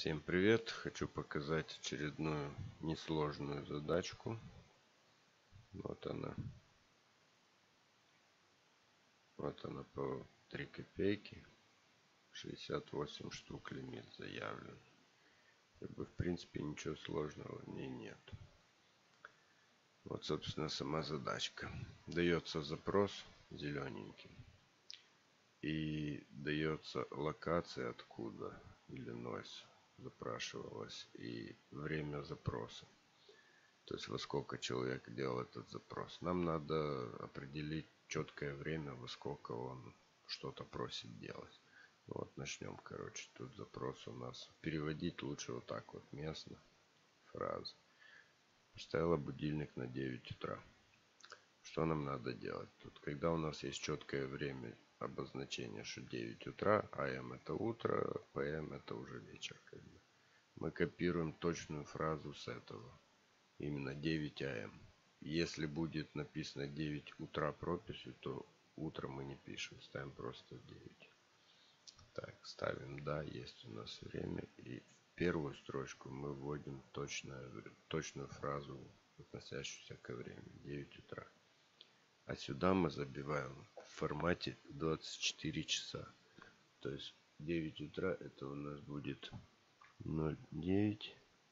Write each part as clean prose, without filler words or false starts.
Всем привет! Хочу показать очередную несложную задачку. Вот она. Вот она по 3 копейки. 68 штук лимит заявлен. В принципе, ничего сложного в ней нет. Вот, собственно, сама задачка. Дается запрос зелененький. И дается локация, откуда Иллинойс запрашивалась, и время запроса. То есть во сколько человек делал этот запрос. Нам надо определить четкое время, во сколько он что-то просит делать. Вот начнем, короче. Тут запрос у нас. Переводить лучше вот так вот местно. Фраза. Поставила будильник на 9 утра. Что нам надо делать? Тут, когда у нас есть четкое время обозначения, что 9 утра, АМ это утро, ПМ это уже вечер. Мы копируем точную фразу с этого. Именно 9 АМ. Если будет написано 9 утра прописью, то утром мы не пишем. Ставим просто 9. Так, ставим да, есть у нас время. И в первую строчку мы вводим точную фразу, относящуюся ко времени. 9 утра. А сюда мы забиваем в формате 24 часа. То есть 9 утра это у нас будет 09.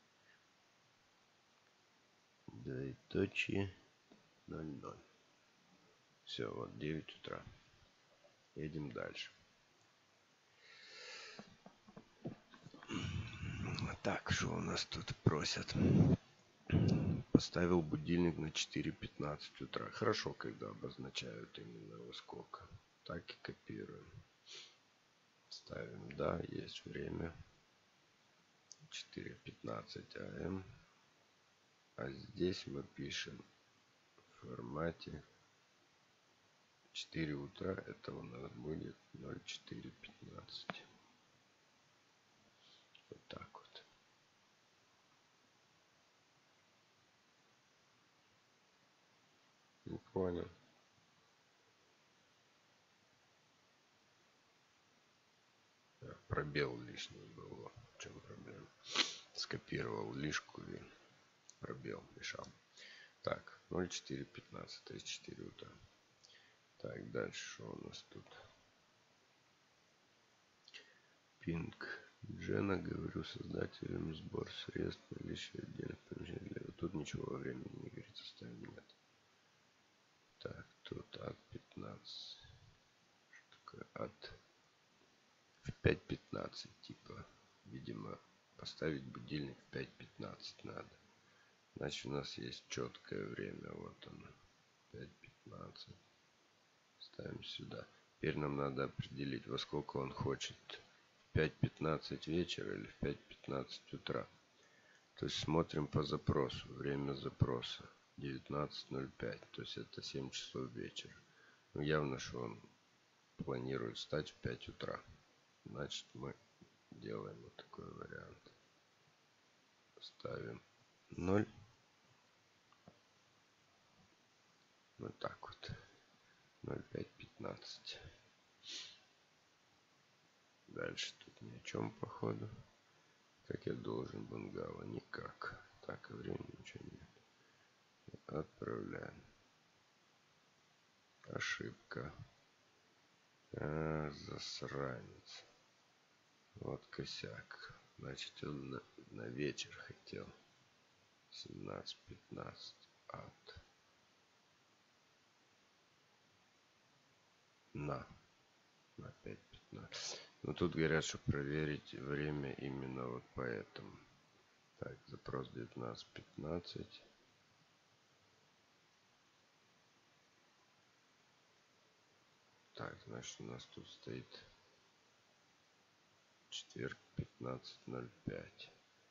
Двоеточие 00. Все, вот 9 утра. Едем дальше. Так, что у нас тут просят? Поставил будильник на 4:15 утра. Хорошо, когда обозначают именно во сколько. Так и копируем. Ставим да, есть время. 4:15 АМ. А здесь мы пишем в формате 4 утра. Это у нас будет 04:15. Вот так вот. Не понял. Пробел лишний был. В чем проблема? Скопировал лишку и пробел мешал. Так, 04:15, 34 утра. Так, дальше что у нас тут? Пинг Джена, говорю создателям, сбор средств, наличие отдельных помещений. Тут ничего во времени не говорится, ставим нет. Так, тут от 15. Что такое от? В 5:15 типа. Видимо, поставить будильник в 5:15 надо. Значит, у нас есть четкое время. Вот оно. 5:15. Ставим сюда. Теперь нам надо определить, во сколько он хочет. В 5:15 вечера или в 5:15 утра. То есть смотрим по запросу. Время запроса 19:05. То есть это 7 часов вечера. Ну, явно, что он планирует встать в 5 утра. Значит, мы делаем вот такой вариант. Ставим 0. Вот так вот. 05:15. Дальше тут ни о чем, походу. Как я должен бунгало? Никак. Так, и времени ничего нет. Отправляем. Ошибка. Засранец. Вот косяк. Значит, он на вечер хотел. 17:15 от. На 5:15. Но тут говорят, что проверить время именно вот поэтому. Так, запрос 19:15. Так, значит, у нас тут стоит четверг 15:05.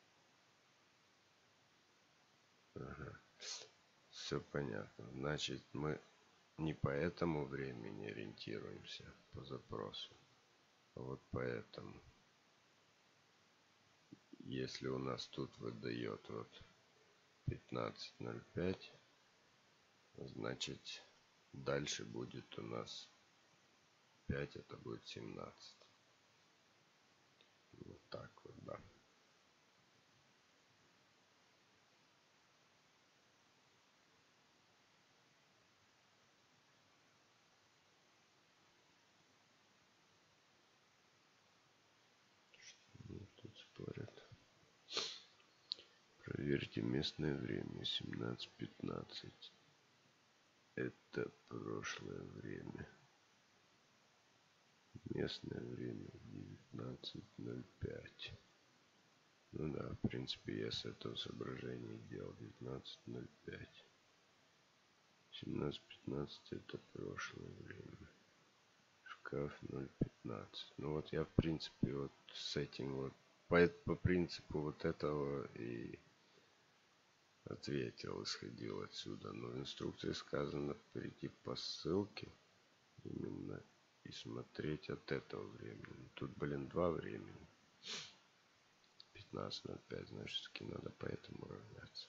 Ага. Все понятно. Значит, мы не по этому времени ориентируемся по запросу, а вот поэтому. Если у нас тут выдает вот 15:05, значит дальше будет у нас 5, это будет 17. Вот так вот, да. Проверьте местное время. 17:15. Это прошлое время. Местное время 19:05. Ну да, в принципе, я с этого соображения делал 19:05. 17:15 это прошлое время. Шкаф 0:15. Ну вот я, в принципе, вот с этим вот по принципу вот этого и ответил, исходил отсюда. Но в инструкции сказано перейти по ссылке именно и смотреть от этого времени. Тут, блин, два времени. 15:05, значит, таки надо поэтому равняться.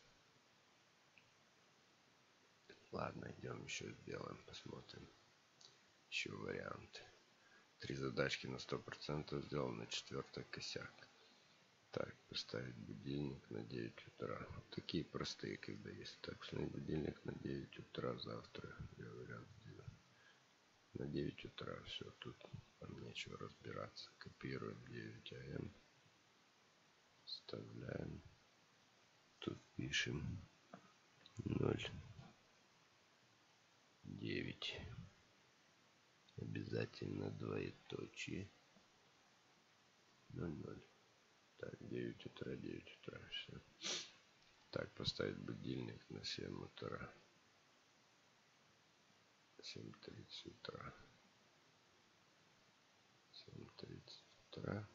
Ладно, идем еще сделаем, посмотрим. Еще варианты. 3 задачки на 100% сделаны, 4-й косяк. Так, поставить будильник на 9 утра. Вот такие простые, когда есть. Так, установить будильник на 9 утра завтра. Я вариант сделаю. На 9 утра. Все, тут нам нечего разбираться. Копируем 9 АМ. Вставляем. Тут пишем 0:9. Обязательно двоеточие. 00. Так, 9 утра, 9 утра, все. Так, поставить будильник на 7 утра. 7:30 утра. 7:30 утра.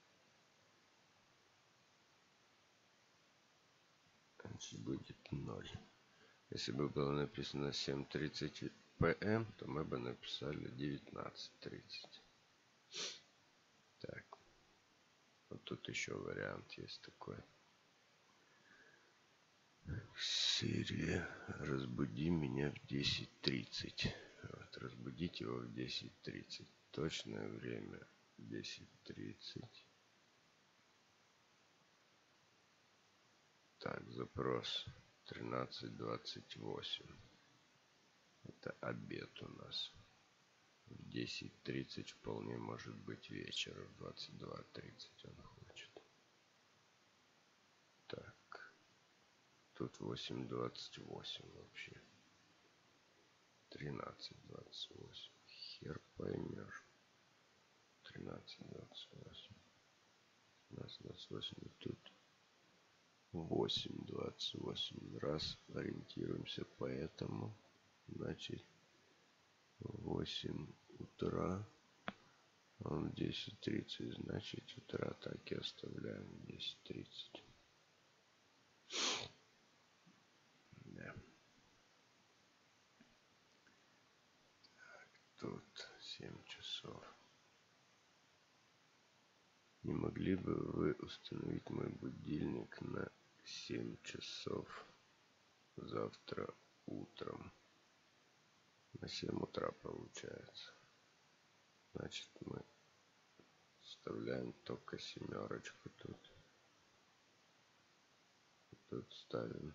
Значит, будет 0. Если бы было написано 7:30 ПМ, то мы бы написали 19:30. Так. Вот тут еще вариант есть такой. Сири, разбуди меня в 10:30. Вот, разбудить его в 10:30. Точное время 10:30. Так, запрос 13:28. Это обед у нас. В 10:30 вполне может быть вечер. В 22:30 он хочет. Так. Тут 8:28 вообще. 13:28. Хер поймешь. 13:28. 13:28. И тут 8:28. Раз. Ориентируемся по этому. Значит, 8 утра. Он 10:30. Значит, утра так и оставляем. 10:30. Да. Тут 7 часов. Не могли бы вы установить мой будильник на 7 часов завтра утром? На 7 утра получается. Значит, мы вставляем только семерочку тут. Тут ставим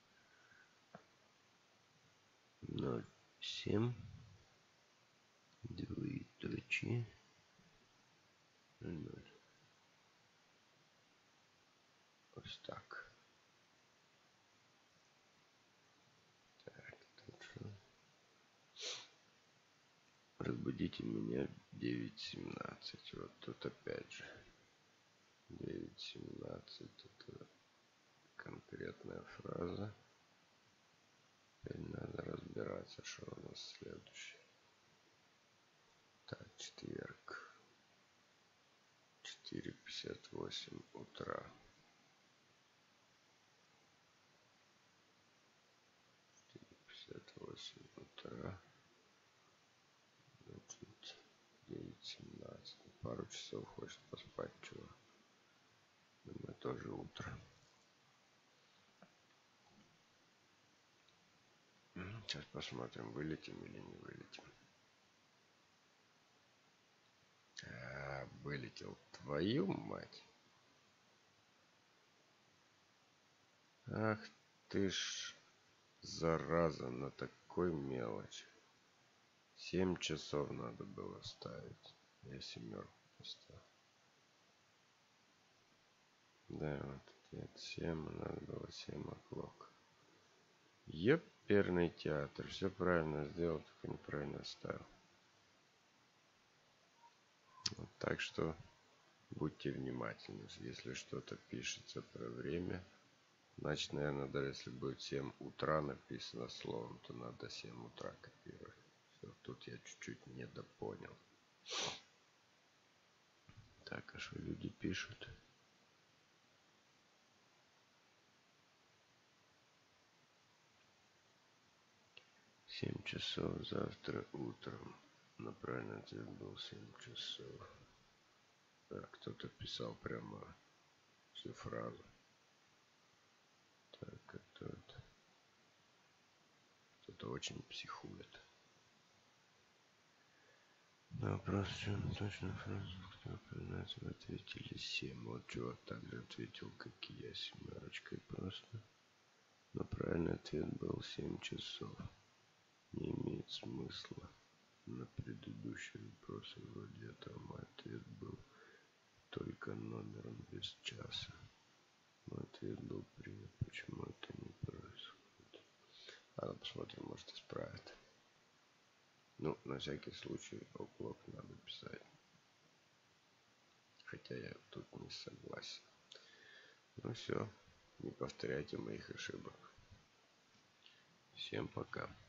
0,7. Двоеточие. 0. Вот так. Так, тут что? Разбудите меня в 9:17. Вот тут опять же. 9:17. Это конкретная фраза. Теперь надо разбираться, что у нас следующее. Так, четверг. 4:58 утра. 4:58 утра. Значит, 9:17. Пару часов хочет поспать, чувак. Думаю, тоже утро. Сейчас посмотрим, вылетим или не вылетим. Вылетел. Твою мать. Ах ты ж, зараза, на такой мелочи. 7 часов надо было ставить. Я семерку поставил. Да, вот Нет, 7, надо было 7 o'clock. Ёперный театр. Все правильно сделал, только неправильно ставил. Вот, так что будьте внимательны. Если что-то пишется про время, значит, наверное, даже если будет 7 утра написано словом, то надо 7 утра копировать. Все, тут я чуть-чуть недопонял. Так, а что люди пишут? 7 часов завтра утром. Но правильный ответ был 7 часов. Так, кто-то писал прямо всю фразу. Так, кто-то очень психует. На вопрос, в чем точно фразу, кто признается, вы ответили 7. Вот чувак также ответил, как и я, 7 просто. Но правильный ответ был 7 часов. Не имеет смысла. На предыдущий вопрос вроде этого мой ответ был только номером без часа. Мой ответ был принят. Почему это не происходит? Ладно, посмотрим, может исправят. Ну, на всякий случай, оклок надо писать. Хотя я тут не согласен. Ну все, не повторяйте моих ошибок. Всем пока.